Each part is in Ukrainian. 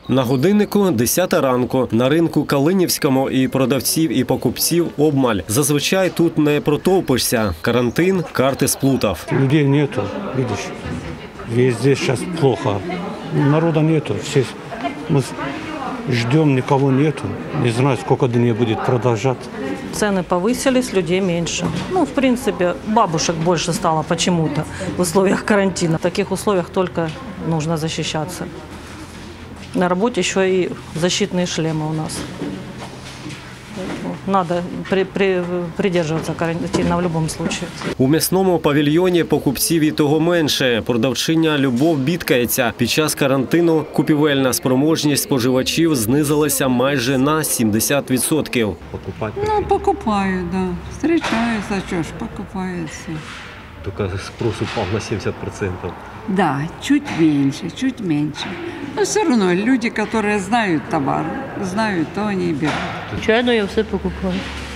На годиннику 10 ранку. На ринку Калинівському і продавців, і покупців обмаль. Зазвичай тут не протовпишся. Карантин карти сплутав. Людей нету, видишь. Везде сейчас плохо. Народа нету. Все мы ждем, никого нету. Не знаю, сколько дней будет продолжаться. Цены повысились, людей меньше. Ну, в принципе, бабушек больше стало почему-то в условиях карантина. В таких условиях только нужно защищаться. На работе еще и защитные шлемы у нас. Надо придерживаться карантина в будь-якому випадку. У м'ясному павільйоні покупців і того менше. Продавчиня Любов бідкається. Під час карантину купівельна спроможність споживачів знизилася майже на 70%. Ну, покупаю, да. Встречаюсь, а что ж, покупается. Только спрос упал на 70%. Да, чуть меньше. Но все равно люди, которые знают товар, знают, то они и берут. Звичайно, я все покупаю.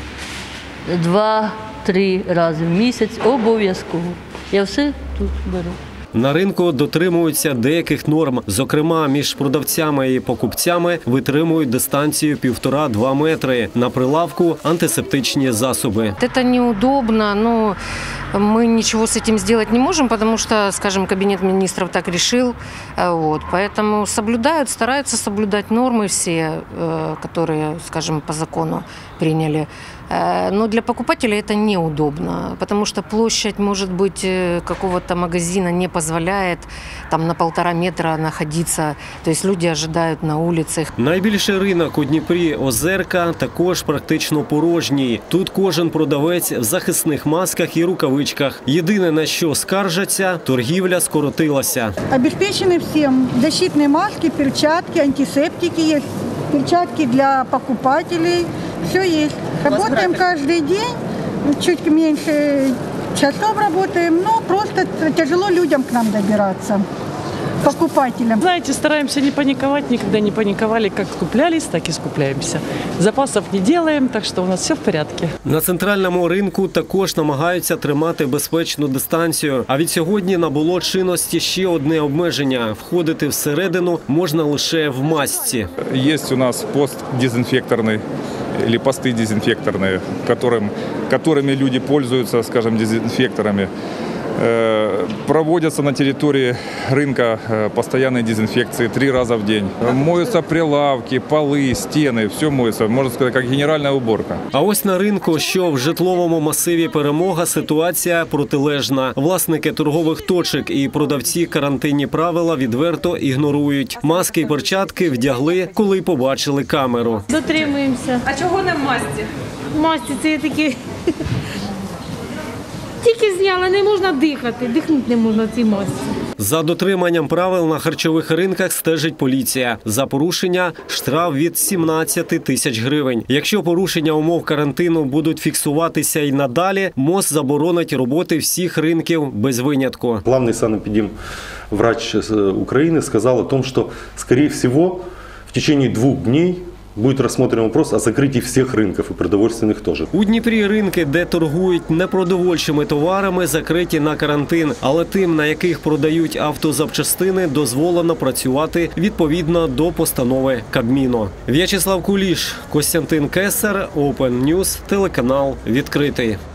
2-3 рази в місяць обов'язково. Я все тут беру. На ринку дотримуються деяких норм. Зокрема, між продавцями і покупцями витримують дистанцію 1,5-2 метри. На прилавку антисептичні засоби. Это неудобно, но мы ничего с этим сделать не можем, потому что, скажем, Кабинет министров так решил. Вот. Поэтому стараются соблюдать нормы все, которые, скажем, по закону приняли. Но для покупателя это неудобно, потому что площадь, может быть, какого-то магазина не позволяет там на 1,5 метра находиться. То есть люди ожидают на улицах. Найбільший ринок у Дніпрі Озерка також практично порожній. Тут кожен продавець в захисних масках і рукавичках. Єдине, на що скаржаться, торгівля скоротилася. Обеспечены всем защитные маски, перчатки, антисептики есть, перчатки для покупателей. Все есть. Работаем каждый день, чуть меньше часов работаем, но просто тяжело людям к нам добираться, покупателям. Знаете, стараемся не паниковать, никогда не паниковали. Как скуплялись, так и скупляемся. Запасов не делаем, так что у нас все в порядке. На центральному ринку також намагаються тримати безпечну дистанцію. А від сьогодні набуло чинності ще одне обмеження. Входити всередину можна лише в масці. Є у нас пост дезінфекторний, или посты дезинфекторные, которыми люди пользуются, скажем, дезинфекторами. Проводятся на территории рынка постоянные дезинфекции 3 раза в день. Моются прилавки, полы, стены, все моется, можно сказать, как генеральная уборка. А ось на ринку, що в житловому масиві Перемога, ситуація протилежна. Власники торгових точок і продавці карантинні правила відверто ігнорують. Маски і перчатки вдягли, коли побачили камеру. Дотримуємося. А чого не в масці? В масці це такі... Тільки зняла, не можна дихати, дихнути не можна в цій масці. За дотриманням правил на харчових ринках стежить поліція. За порушення – штраф від 17 тисяч гривень. Якщо порушення умов карантину будуть фіксуватися і надалі, МОЗ заборонить роботи всіх ринків без винятку. Главный санэпидемврач Украины сказал о том, что, скорее всего, в течение 2 дней буде розглянутий вопрос о закритті всіх ринків і продовольственних теж. У Дніпрі ринки, де торгують непродовольчими товарами, закриті на карантин. Але тим, на яких продають автозапчастини, дозволено працювати відповідно до постанови Кабміну. В'ячеслав Куліш, Костянтин Кесар, Open News, телеканал «Відкритий».